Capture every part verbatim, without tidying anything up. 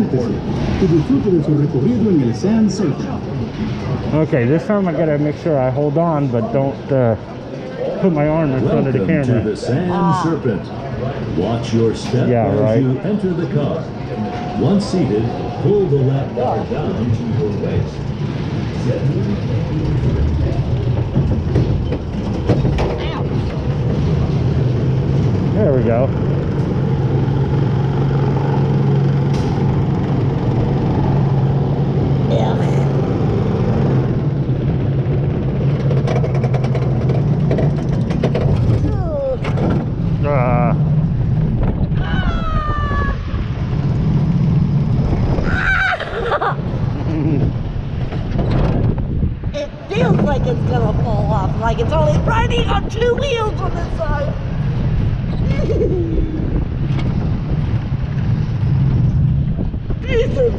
Diviértese y disfrute de su recorrido en el Sand Serpent. Okay, this time I gotta make sure I hold on, but don't uh, put my arm in front of the camera. Welcome to the Sand Ah. Serpent. Watch your step Yeah, as right. you enter the car. Once seated, pull the lap bar down to your waist. There we go. Uh, It feels like it's gonna fall off, like it's only riding on two wheels on this side. Jesus.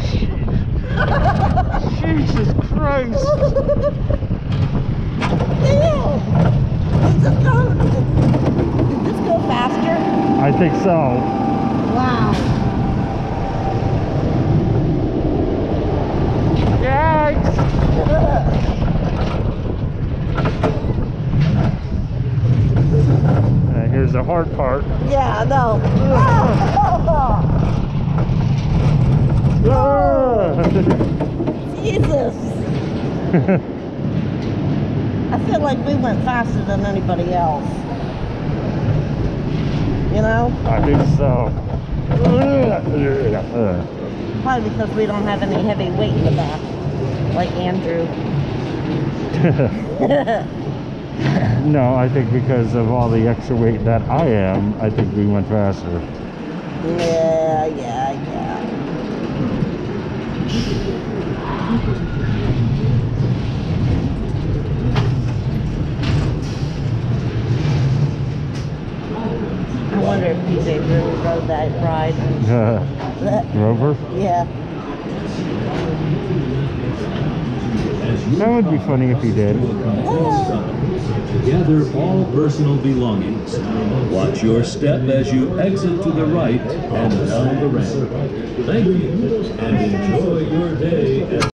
Jesus Christ. Ew. Does this go, did this go faster? I think so. Wow. Yikes. Uh, here's the hard part. Yeah, no. Ah. Jesus. I feel like we went faster than anybody else. You know? I think so. Uh. Probably because we don't have any heavy weight in the back, like Andrew. No, I think because of all the extra weight that I am, I think we went faster. Yeah, yeah, yeah. I wonder if P J really rode that ride. Uh, Rover? Yeah. That would be funny if he did. Gather all personal belongings. Watch your step as you exit to the right and down the ramp. Thank you, and enjoy your day.